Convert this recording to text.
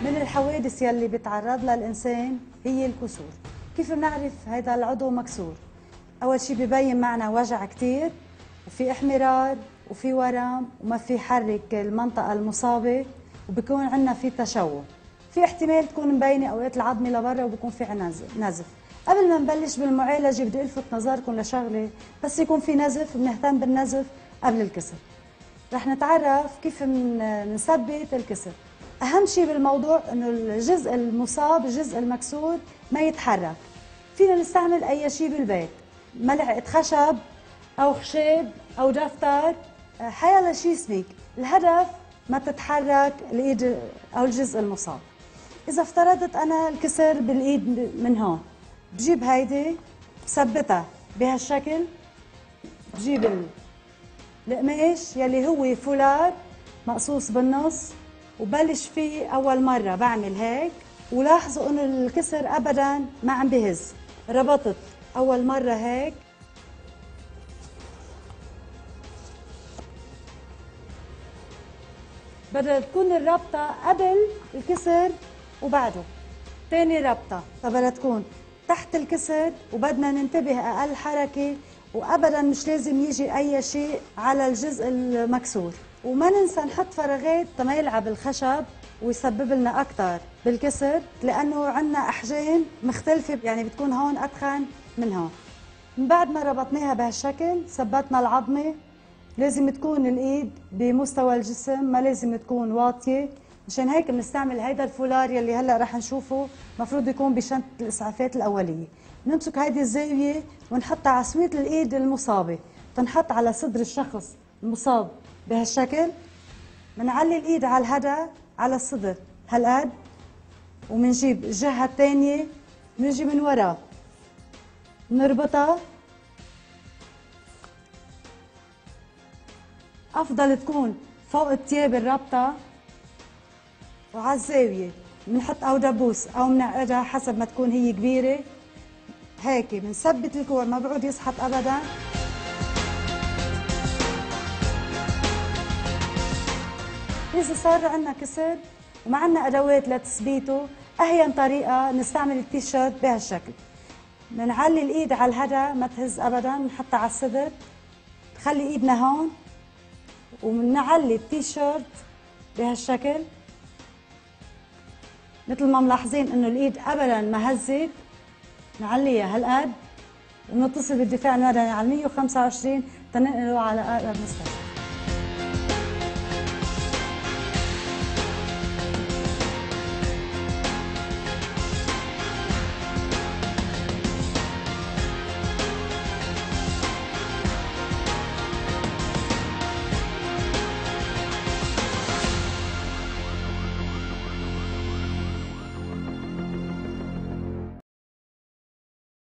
من الحوادث يلي بيتعرض لها الإنسان هي الكسور. كيف بنعرف هذا العضو مكسور؟ أول شيء ببين معنا وجع كتير، وفي احمرار، وفي ورم، وما في حرك المنطقة المصابة، وبكون عندنا في تشوه. في احتمال تكون مبينة أوقات العظمة لبرا وبكون في عنا نزف. قبل ما نبلش بالمعالجة بدي ألفت نظركم لشغلة، بس يكون في نزف بنهتم بالنزف قبل الكسر. رح نتعرف كيف نثبت الكسر. أهم شيء بالموضوع إنه الجزء المصاب، الجزء المكسور ما يتحرك. فينا نستعمل أي شيء بالبيت، ملعقة خشب أو خشب أو دفتر، حيلا شيء سميك، الهدف ما تتحرك الإيد أو الجزء المصاب. إذا افترضت أنا الكسر بالإيد من هون، بجيب هيدي بثبتها بهالشكل، بجيب القماش يلي هو فولار مقصوص بالنص وبلش فيه أول مرة بعمل هيك، ولاحظوا إنه الكسر أبداً ما عم بهز. ربطت أول مرة هيك، بدها تكون الربطة قبل الكسر وبعده. تاني ربطة فبدها تكون تحت الكسر، وبدنا ننتبه أقل حركة، وأبداً مش لازم يجي أي شيء على الجزء المكسور. وما ننسى نحط فراغات ما يلعب الخشب ويسبب لنا أكثر بالكسر، لأنه عندنا أحجام مختلفة، يعني بتكون هون أتخن من هون. من بعد ما ربطناها بهالشكل ثبتنا العظمة. لازم تكون الإيد بمستوى الجسم، ما لازم تكون واطية. مشان هيك بنستعمل هيدا الفولار يلي هلا رح نشوفه، مفروض يكون بشنطة الإسعافات الأولية. نمسك هيدي الزاوية ونحطها على سوية الإيد المصابة، تنحط على صدر الشخص المصاب بهالشكل. بنعلي الإيد على الهدى على الصدر هالقد، ومنجيب الجهة الثانية، بنجي من ورا بنربطها. أفضل تكون فوق التياب الربطة، وعلى الزاوية بنحط أو دبوس أو بنعقدها حسب ما تكون هي كبيرة. هيك بنثبت الكوع، ما بعود يسحط أبداً. إذا صار عندنا كسر وما عندنا أدوات لتثبيته، أهين طريقة نستعمل التيشيرت بهالشكل. بنعلي الإيد على الهدى ما تهز أبداً، بنحطها على الصدر، نخلي إيدنا هون، وبنعلي التيشيرت بهالشكل مثل ما ملاحظين انه الايد ابدا ما هزت. نعليها هالقد ونتصل بالدفاع المدني على 125 تنقله على اقرب مستشفى.